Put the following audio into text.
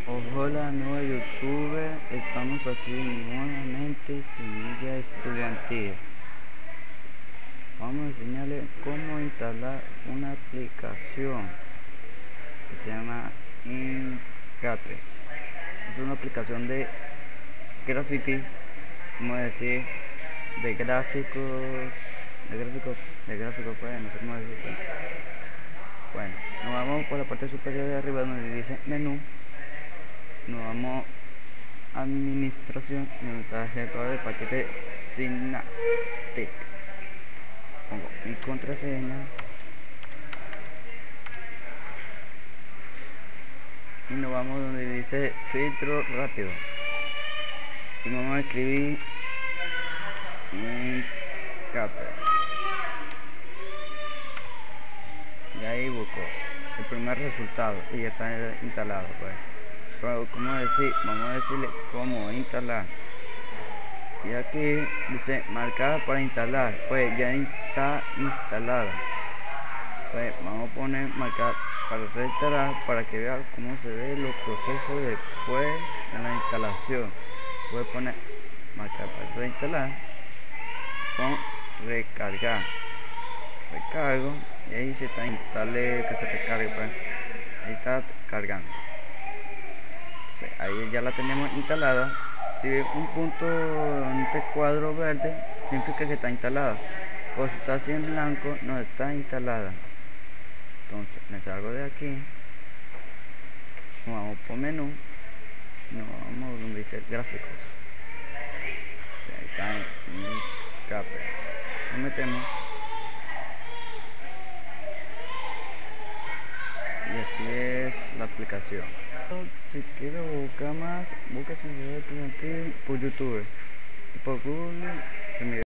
Hola, nuevo YouTube, estamos aquí nuevamente, Semilla Estudiantil. Vamos a enseñarles cómo instalar una aplicación que se llama Inkscape. Es una aplicación de graffiti, como decir, de gráficos, pues, no sé cómo decirlo. Bueno, nos vamos por la parte superior de arriba donde dice menú. Nos vamos a administración y donde está el gestor del paquete Synaptic. Pongo mi contraseña y nos vamos donde dice filtro rápido y vamos a escribir Inkscape y ahí busco el primer resultado y ya está instalado, pues. Pero vamos a decirle cómo instalar. Y aquí dice marcada para instalar, pues ya está instalada. Pues vamos a poner marcar para reinstalar para que vean cómo se ve los procesos después de la instalación. Voy a poner marcar para reinstalar con recargar. Recargo y ahí se está instale que se recargue, pues. Ahí está cargando. Ahí ya la tenemos instalada. Si ve un punto en este cuadro verde, significa que está instalada. O si está así en blanco, no está instalada. Entonces me salgo de aquí, nos vamos por menú, nos vamos donde dice gráficos. Ahí está en Inkscape. Nos metemos y así es la aplicación. Si quiero buscar más, busca Semilla Estudiantil por YouTube y por Google.